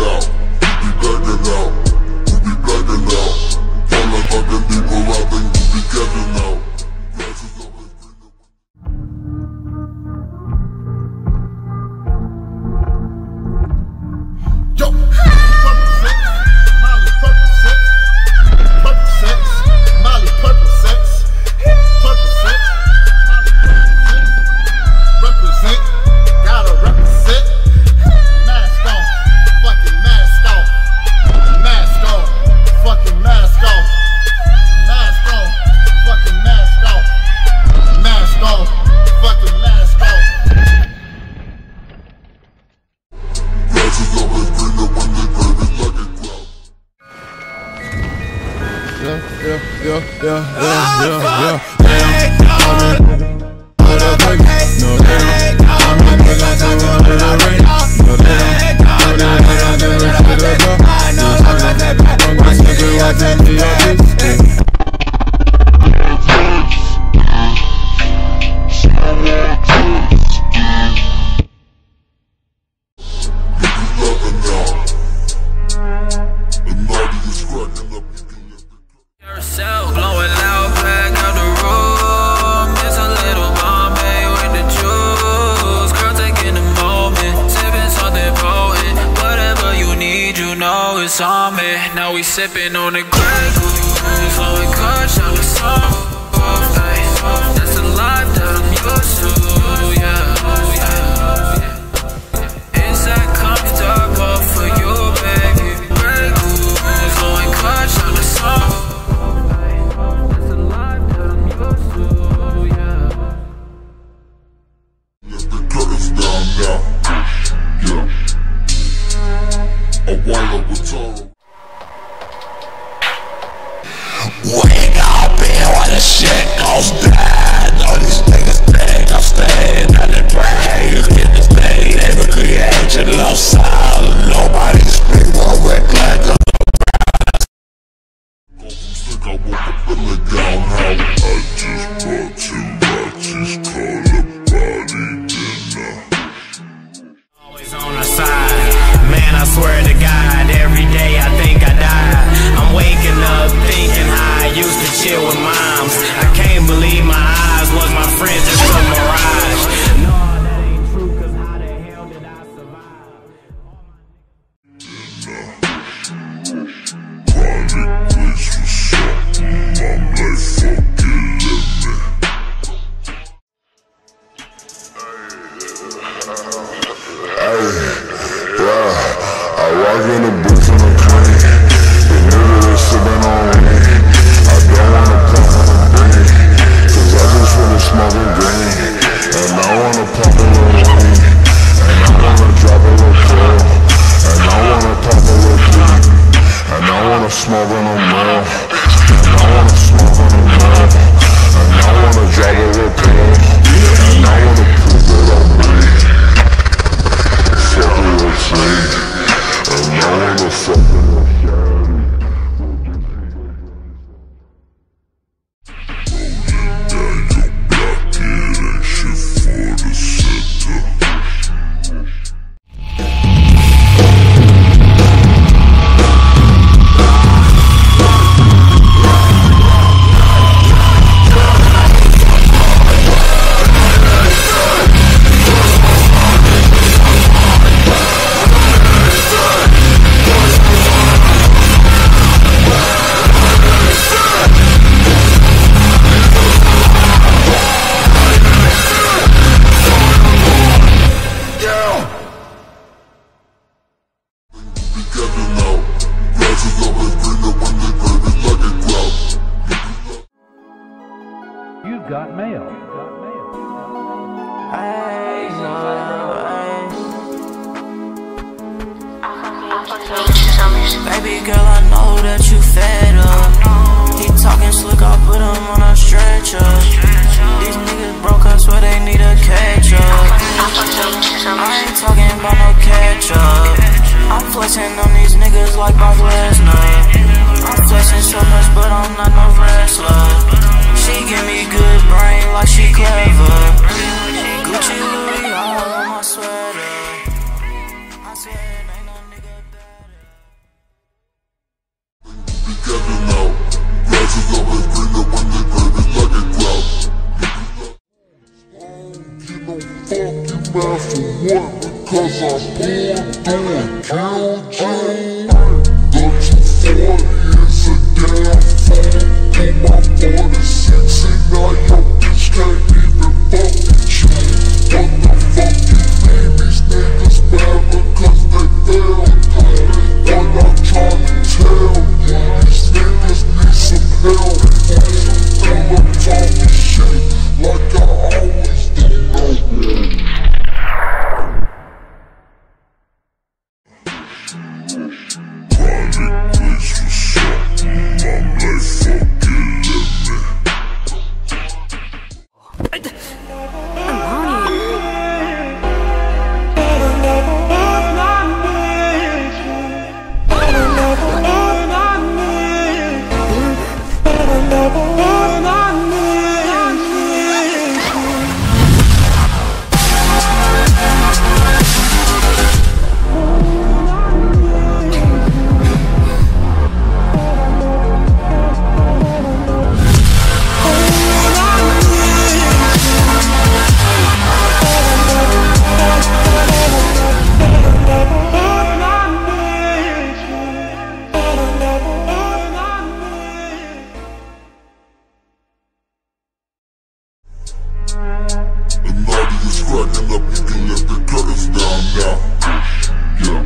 out, you be begging out, you be begging out. All the fucking people out there, you be getting out. Yo, Molly purple sex, Molly purple sex, represent, gotta represent. Mask on, fucking mask off, mask on, fucking mask off, mask on, fucking mask off, mask on, fucking mask off. Glasses always greener when they burn it like a cloud. It's on me, now we sippin' on the Grey Goose, flowing cuts on the soul. That's the life that I'm used to, yeah. Is that comfortable for you, baby? Grey Goose, flowing cuts on the soul. That's the life that I'm used to, yeah. Let the curtains down now, yeah. A while up with Toro. Wake up here when the shit goes down. All these niggas think I'm staying at the brain. In this thing, never create your love sound. Nobody speak or wreck like a Think I want to fill it down how I just brought two watches, call it body dinner. Always on the side, man, I swear to God, every day I think I die. I'm waking up thinking how I used to chill with moms. I can't believe my eyes was my friends, just a mirage. No, that ain't true, cause how the hell did I survive? Chronic place for something, I'm like fucking let me. I walk in the booth and I'm clean. The nigga is sipping on me. I don't wanna pop on a brain, cause I just wanna smoke and green. And I wanna pop a little weed, and I wanna drop a little pill, and I wanna pop a little weed, and I wanna smoke on a mill, and I wanna smoke on a mill, and I wanna drop a little pill, and I wanna put it on me. Fuck a little thing, and I wanna fuck a little shawty. You've got mail. Baby girl, I know that you fed up. He talking slick, I'll put him on a stretcher. These niggas broke, I swear they need a catch up. I ain't talking about no catch up. I'm flexing on these niggas like Brock Lesnar. I'm flexing so much, but I'm not no wrestler. She give me good brain like she clever. Gucci Louis all on my sweater. I swear ain't no nigga better. getting out. Grass is always greener when they burn it like a drought. You know, fuck you man for what? Because I pulled doing killed you. 34 years a damn phone. Pull my 46 and now your bitch can't even fuck with you. What the fuck you mean these niggas mad because they failed you? What I'm trying to tell you, these niggas need some help. Full of talking shit like I always do. Private place for something, I'm like fucking let me. And naughty is cracking up, you can let the curtains down now. Yeah.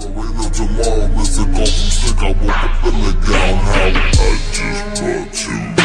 Tomorrow, Mr. Golf, stick, I woke up in the gown, how I just brought you.